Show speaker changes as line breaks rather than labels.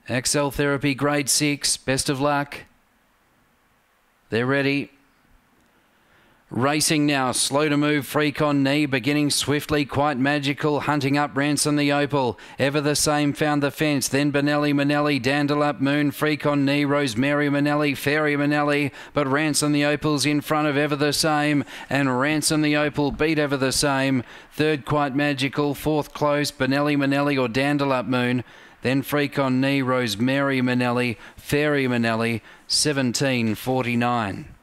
Excel Therapy Grade 6. Best of luck. They're ready. Racing now, slow to move, Freak on Knee, beginning swiftly, Quite Magical, hunting up Ransom the Opal, Ever the Same found the fence, then Benelli Manelli, Dandelion Moon, Freak on Knee, Rosemary Manelli, Fairy Manelli, but Ransom the Opal's in front of Ever the Same, and Ransom the Opal beat Ever the Same, third Quite Magical, fourth close, Benelli Manelli or Dandelion Moon, then Freak on Knee, Rosemary Manelli, Fairy Manelli, 17.49.